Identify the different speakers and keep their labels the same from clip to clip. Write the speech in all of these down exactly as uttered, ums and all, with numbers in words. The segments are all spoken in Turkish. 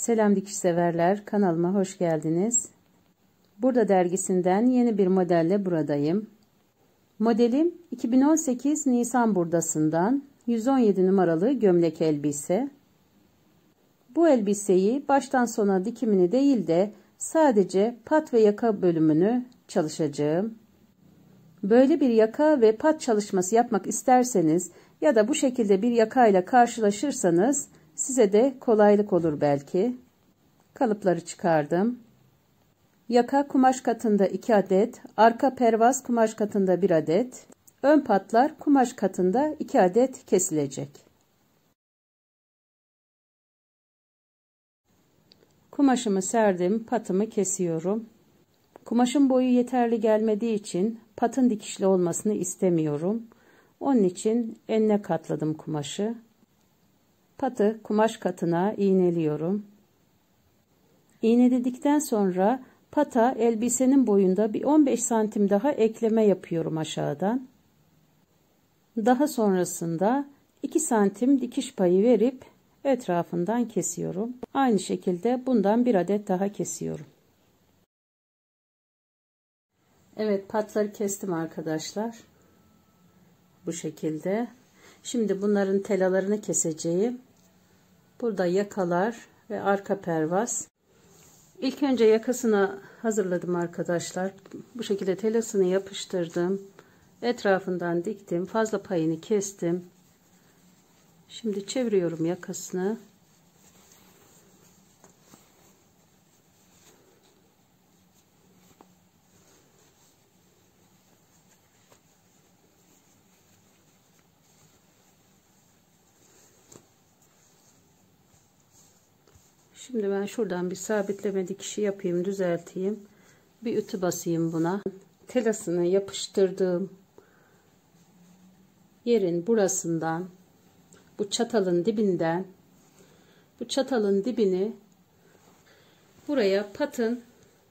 Speaker 1: Selam dikiş severler, kanalıma hoş geldiniz. Burada dergisinden yeni bir modelle buradayım. Modelim iki bin on sekiz Nisan burdasından yüz on yedi numaralı gömlek elbise. Bu elbiseyi baştan sona dikimini değil de sadece pat ve yaka bölümünü çalışacağım. Böyle bir yaka ve pat çalışması yapmak isterseniz ya da bu şekilde bir yakayla karşılaşırsanız size de kolaylık olur belki. Kalıpları çıkardım. Yaka kumaş katında iki adet, arka pervaz kumaş katında bir adet, ön patlar kumaş katında iki adet kesilecek. Kumaşımı serdim, patımı kesiyorum. Kumaşın boyu yeterli gelmediği için patın dikişli olmasını istemiyorum. Onun için enine katladım kumaşı. Patı kumaş katına iğneliyorum. İğneledikten sonra pata elbisenin boyunda bir on beş santim daha ekleme yapıyorum aşağıdan. Daha sonrasında iki santim dikiş payı verip etrafından kesiyorum. Aynı şekilde bundan bir adet daha kesiyorum. Evet, patları kestim arkadaşlar. Bu şekilde. Şimdi bunların telalarını keseceğim. Burada yakalar ve arka pervaz. İlk önce yakasını hazırladım arkadaşlar. Bu şekilde telasını yapıştırdım. Etrafından diktim. Fazla payını kestim. Şimdi çeviriyorum yakasını. Şimdi ben şuradan bir sabitleme dikişi yapayım, düzelteyim. Bir ütü basayım buna. Telasını yapıştırdığım yerin burasından, bu çatalın dibinden, bu çatalın dibini buraya patın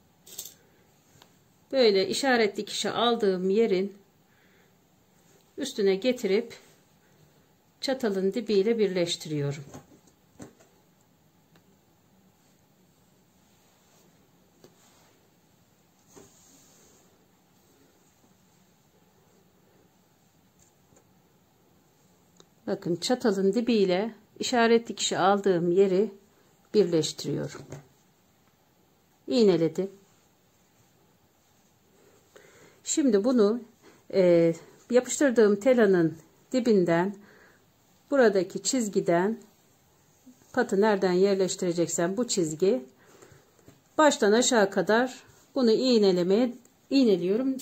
Speaker 1: böyle işaret dikişi aldığım yerin üstüne getirip çatalın dibiyle birleştiriyorum. Bakın, çatalın dibiyle işaret dikişi aldığım yeri birleştiriyorum. İğneledim. Şimdi bunu e, yapıştırdığım telanın dibinden, buradaki çizgiden, patı nereden yerleştireceksem bu çizgi, baştan aşağı kadar bunu iğnelemeye iğneliyorum.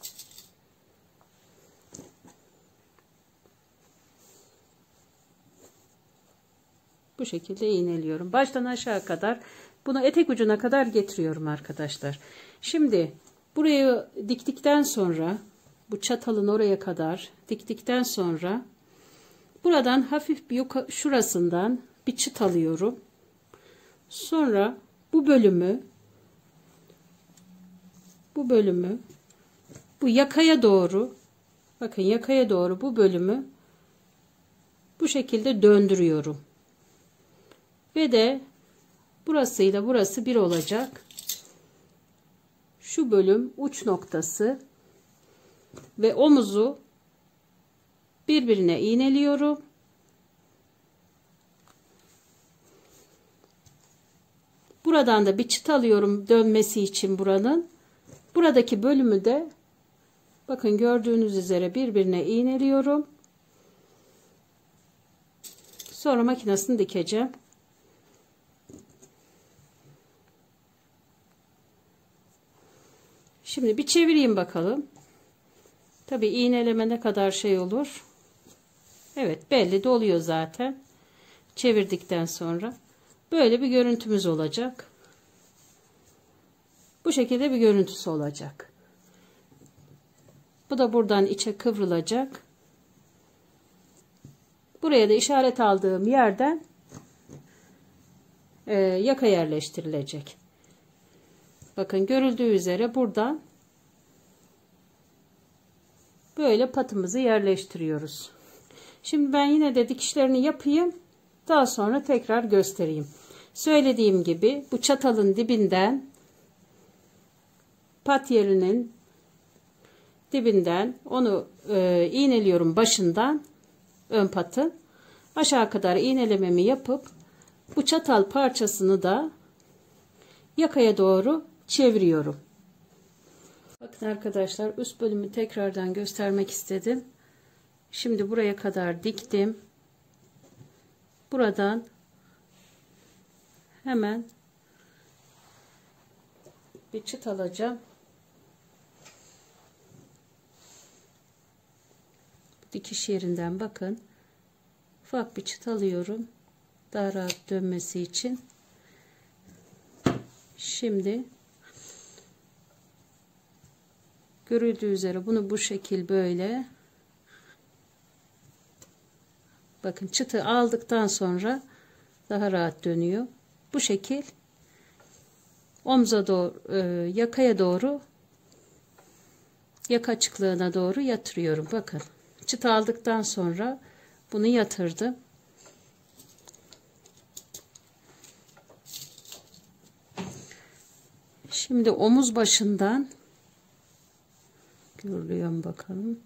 Speaker 1: Bu şekilde iğneliyorum. Baştan aşağı kadar bunu etek ucuna kadar getiriyorum arkadaşlar. Şimdi burayı diktikten sonra, bu çatalın oraya kadar diktikten sonra buradan hafif bir yukarı, şurasından bir çıt alıyorum. Sonra bu bölümü bu bölümü bu yakaya doğru, bakın yakaya doğru bu bölümü bu şekilde döndürüyorum. Ve de burasıyla burası bir olacak. Şu bölüm uç noktası ve omuzu birbirine iğneliyorum. Buradan da bir çıt alıyorum dönmesi için buranın. Buradaki bölümü de bakın gördüğünüz üzere birbirine iğneliyorum. Sonra makinesini dikeceğim. Şimdi bir çevireyim bakalım. Tabii iğneleme ne kadar şey olur. Evet, belli de oluyor zaten. Çevirdikten sonra böyle bir görüntümüz olacak. Bu şekilde bir görüntüsü olacak. Bu da buradan içe kıvrılacak. Buraya da işaret aldığım yerden e, yaka yerleştirilecek. Bakın görüldüğü üzere buradan böyle patımızı yerleştiriyoruz. Şimdi ben yine de dikişlerini yapayım. Daha sonra tekrar göstereyim. Söylediğim gibi bu çatalın dibinden, pat yerinin dibinden onu e, iğneliyorum, başından ön patı aşağı kadar iğnelememi yapıp bu çatal parçasını da yakaya doğru çeviriyorum. Bakın arkadaşlar, üst bölümü tekrardan göstermek istedim. Şimdi buraya kadar diktim. Buradan hemen bir çıt alacağım. Dikiş yerinden bakın. Ufak bir çıt alıyorum. Daha rahat dönmesi için. Şimdi görüldüğü üzere bunu bu şekil böyle, bakın çıtı aldıktan sonra daha rahat dönüyor. Bu şekil omza doğru, e, yakaya doğru, yaka açıklığına doğru yatırıyorum. Bakın çıtı aldıktan sonra bunu yatırdım. Şimdi omuz başından görülüyor mu bakalım.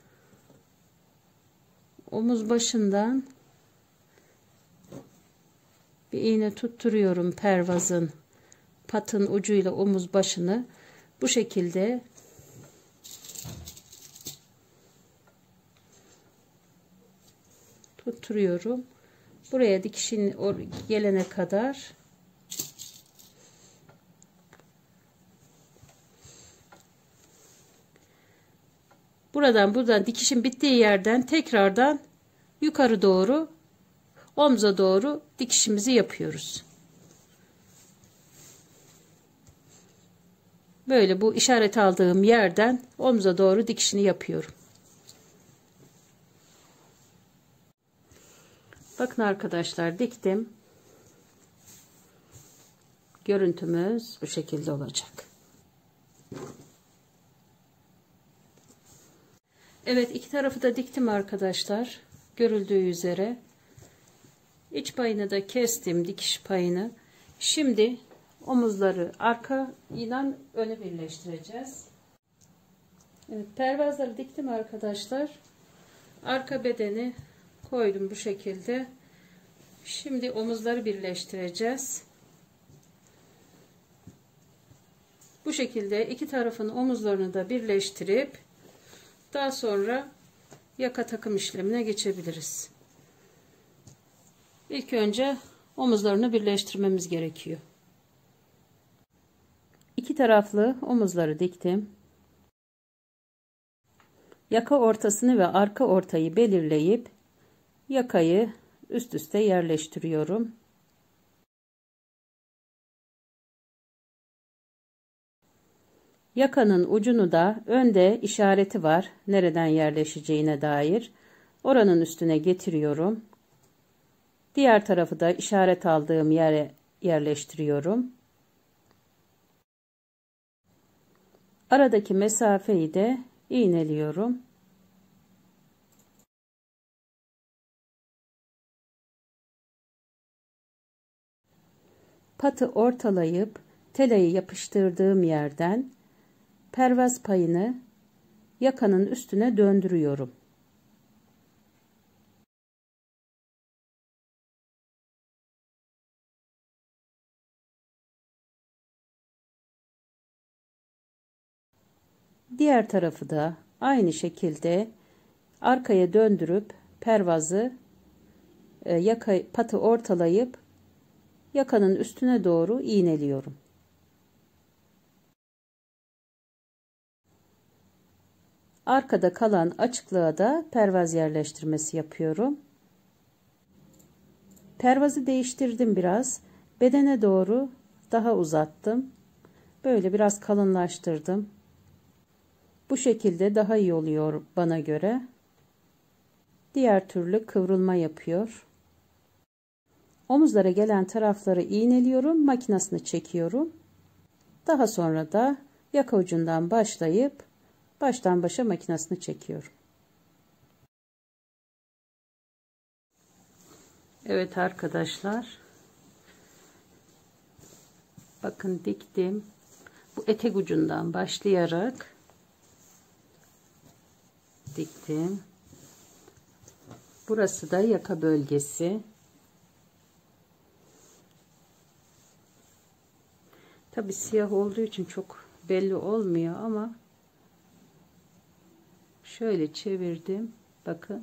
Speaker 1: Omuz başından bir iğne tutturuyorum, pervazın patın ucuyla omuz başını bu şekilde tutturuyorum. Buraya dikişin gelene kadar buradan buradan dikişin bittiği yerden tekrardan yukarı doğru, omza doğru dikişimizi yapıyoruz. Böyle bu işaret aldığım yerden omza doğru dikişini yapıyorum. Bakın arkadaşlar, diktim. Görüntümüz bu şekilde olacak. Evet, iki tarafı da diktim arkadaşlar. Görüldüğü üzere. İç payını da kestim, dikiş payını. Şimdi omuzları arka ile öne birleştireceğiz. Evet, pervazları diktim arkadaşlar. Arka bedeni koydum bu şekilde. Şimdi omuzları birleştireceğiz. Bu şekilde iki tarafın omuzlarını da birleştirip daha sonra yaka takım işlemine geçebiliriz. İlk önce omuzlarını birleştirmemiz gerekiyor. İki taraflı omuzları diktim. Yaka ortasını ve arka ortayı belirleyip yakayı üst üste yerleştiriyorum. Yakanın ucunu da önde işareti var, nereden yerleşeceğine dair. Oranın üstüne getiriyorum. Diğer tarafı da işaret aldığım yere yerleştiriyorum. Aradaki mesafeyi de iğneliyorum. Patı ortalayıp telayı yapıştırdığım yerden pervaz payını yakanın üstüne döndürüyorum. Diğer tarafı da aynı şekilde arkaya döndürüp pervazı e, yaka, patı ortalayıp yakanın üstüne doğru iğneliyorum. Arkada kalan açıklığa da pervaz yerleştirmesi yapıyorum. Pervazı değiştirdim biraz. Bedene doğru daha uzattım. Böyle biraz kalınlaştırdım. Bu şekilde daha iyi oluyor bana göre. Diğer türlü kıvrılma yapıyor. Omuzlara gelen tarafları iğneliyorum, makinasını çekiyorum. Daha sonra da yaka ucundan başlayıp baştan başa makinasını çekiyorum. Evet arkadaşlar, Bakın diktim. Bu etek ucundan başlayarak diktim. Burası da yaka bölgesi. Tabi siyah olduğu için çok belli olmuyor ama şöyle çevirdim. Bakın.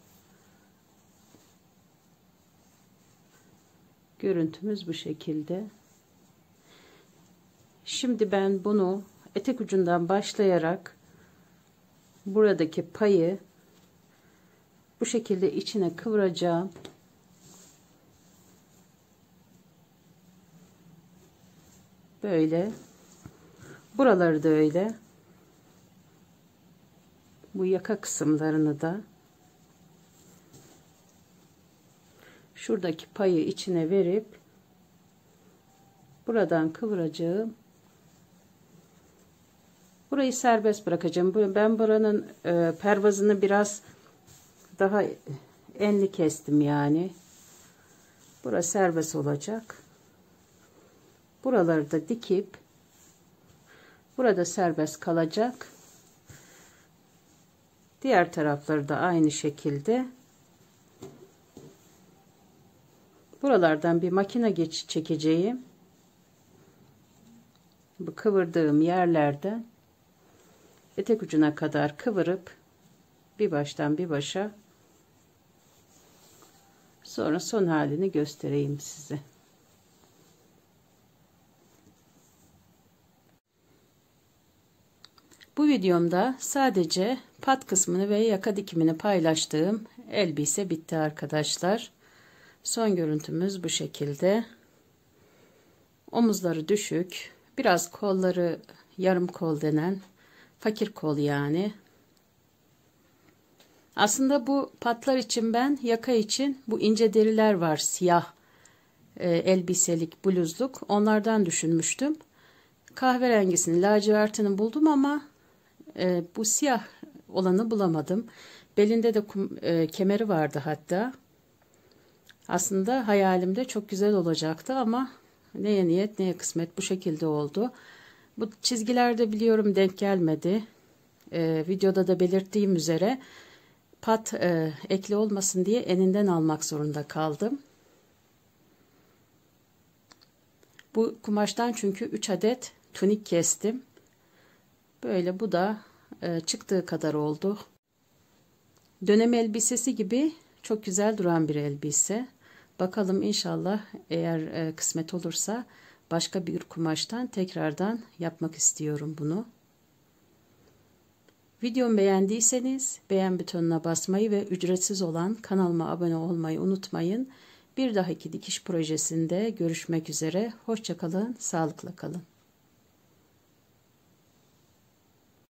Speaker 1: Görüntümüz bu şekilde. Şimdi ben bunu etek ucundan başlayarak buradaki payı bu şekilde içine kıvıracağım. Böyle. Buraları da öyle. Bu yaka kısımlarını da şuradaki payı içine verip buradan kıvıracağım. Burayı serbest bırakacağım. Ben buranın e, pervazını biraz daha enli kestim yani. Burası serbest olacak. Buraları da dikip burada serbest kalacak. Diğer tarafları da aynı şekilde. Buralardan bir makine geçiş çekeceğim. Bu kıvırdığım yerlerden etek ucuna kadar kıvırıp bir baştan bir başa, sonra son halini göstereyim size. Bu videomda sadece pat kısmını ve yaka dikimini paylaştığım elbise bitti arkadaşlar. Son görüntümüz bu şekilde. Omuzları düşük, biraz kolları yarım kol denen fakir kol yani. Aslında bu patlar için ben yaka için bu ince deriler var, siyah e, elbiselik bluzluk, onlardan düşünmüştüm. Kahverengisini, lacivertini buldum ama e, bu siyah olanı bulamadım. Belinde de kum, e, kemeri vardı hatta. Aslında hayalimde çok güzel olacaktı ama neye niyet neye kısmet, bu şekilde oldu. Bu çizgilerde biliyorum denk gelmedi. Ee, videoda da belirttiğim üzere pat e, ekli olmasın diye eninden almak zorunda kaldım. Bu kumaştan çünkü üç adet tunik kestim. Böyle bu da e, çıktığı kadar oldu. Dönem elbisesi gibi çok güzel duran bir elbise. Bakalım inşallah, eğer e, kısmet olursa başka bir kumaştan tekrardan yapmak istiyorum bunu. Videomu beğendiyseniz beğen butonuna basmayı ve ücretsiz olan kanalıma abone olmayı unutmayın. Bir dahaki dikiş projesinde görüşmek üzere. Hoşça kalın, sağlıkla kalın.